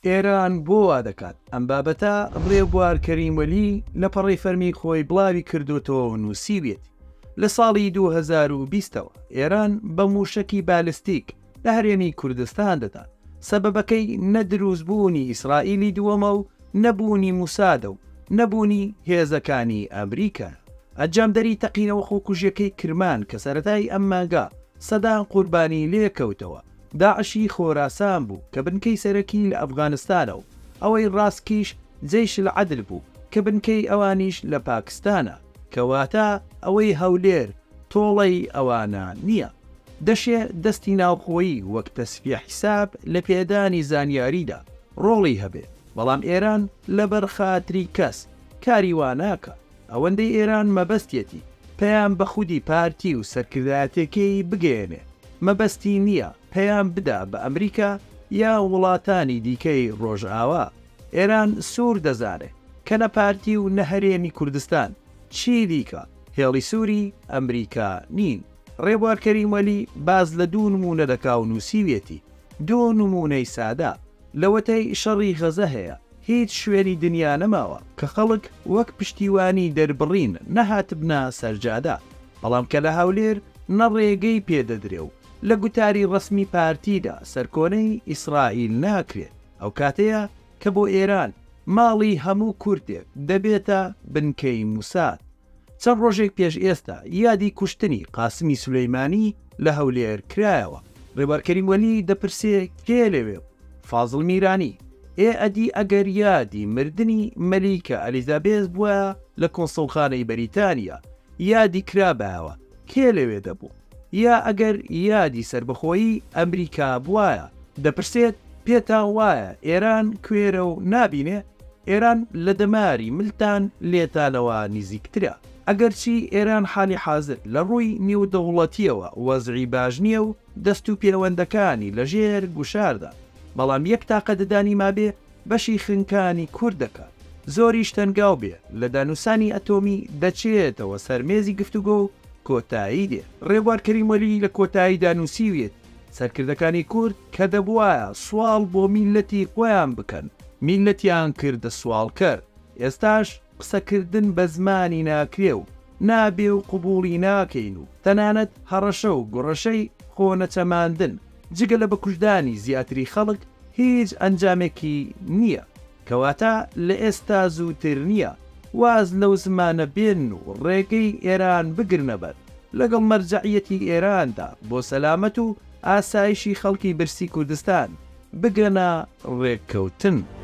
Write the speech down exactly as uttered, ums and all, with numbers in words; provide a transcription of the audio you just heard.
ئێران بۆ وا دەکات ئەم بابەتە ڕێبوار کەریموەلی لە پەڕی فەرمی خۆی بڵاوی کردوتەوە و نووسیوێتی. لە ساڵی دوو هەزار و بیستەوە ئێران بە موشکی بالستیک لە هەرێمی کوردستان دەدات. سەبەبەکەی نەدروستبوونی ئیسرائیلی دووەمە و نەبوونی موسادە و نەبوونی هێزەکانی ئەمریکا. ئەنجامدەری تەقینەوە خۆکوژیەکەی کرمان کە سەرەتای ئەم مانگا سەدان قوربانی لێکەوتەوە. داعشی خۆراسان بوو کە بنکەی سەرەکی لە ئەفغانستانە و ئەوەی ڕاستکیش جەیش العەدل بوو کە بنکەی ئەوانیش لە پاکستانە، کەواتە ئەوەی هەولێر تۆڵەی ئەوانە نییە. دەشێ دەستی ناوخۆیی وەک تەسفیە حیساب لە پێدانی زانیاریدا ڕۆڵی هەبێ، بەڵام ئێران لەبەر خاتری کەس کاری واناکە. ئەوەندەی ئێران مەبەستێتی پەیام بە خودی پارتی و سەرکردایەتێکی بگەێنێ، مەبەستی نییە پەیام بدا بە ئەمریکا یا وڵاتانی دیکەی ڕۆژئاوا. ئێران سوور دەزانێ کە نە پارتی و نە هەرێمی کوردستان چی دیکە هێڵی سووری ئەمریکا نین. ڕێبوار کەریموەلی باز لە دوو نمونە دەکا و نووسیوێتی. دوو نمونەی سادا لەوەتەی شەڕی غەزە هەیە. هیچ شوێنی دنیا نەماوە کە خەڵک وەک پشتیوانی دەربڕین نەهاتبنا سەرجادا، بەڵام کە لە هەولێر نەڕێگەی پێدەدرێ و لە گوتاری ڕسمی پارتیدا سەرکۆنەی ئیسرائیل ناکرێت. ئەو کاتەیە کە بۆ ئێران ماڵی هەموو کورتێک دەبێتە بنکەی موساد. چەند ڕۆژێک پێش ئێستا یادی کوشتنی قاسمی سولەیمانی لە هەولێر کرایەوە. ڕێبوار کەریموەلی دەپرسێ کێ لەوێ؟ فازڵ میرانی ئێ ئەدی ئەگەر یادی مردنی مەلیکە ئەلیزابێز بووە لە کۆنسڵخانەی بەریتانیا یادی کرابایەوە کێ لەوێ دەبوو؟ یا ئەگەر یادی سربەخۆیی ئەمریکا بووایە دەپرسێت پێتان وایە ئێران کوێرە و نابینێ؟ ئێران لە دەماری ملتان لێتانەوە نزیکترە. ئەگەرچی ئێران حالی حازر لە ڕووی نێودەوڵەتیەوە وەزعی باش نییە و دەست و پەیوەندەکانی لەژێر گوشاردا، بەڵام یەک تاقەدەدانی مابێ بەشی خنکانی کوردەکە زۆریش تەنگاو بێ لە دانووسانی ئەتۆمی دەچێتەوە سەرمێزی گفتوگۆ و کۆتایی دێ. ڕێبوار کەریموەلی لە کۆتایی دانووسیوێت سەرکردەکانی کورد کە دەبوایە سوال بۆ میلەتی خۆیان بکەن، میلەتیان کردە سوالکەر. ئێستاش قسەکردن بە زمانی ناکرێ و نابێ و قبوڵی ناکەین و تەنانەت هەڕەشە و گوڕەشەی خۆنەچەماندن جگە لە بەکوژدانی زیاتری خەڵک هیچ ئەنجامێکی نییە. کەواتە لە ئێستا زووتر نییە واز لەو زمانە بێن و ڕێگەی ئێران بگرنەبەر لەگەڵ مەرجەعیەتی ئێراندا بۆ سەلامەت و ئاسایشی خەڵکی برسی کوردستان بگەنە ڕێککەوتن.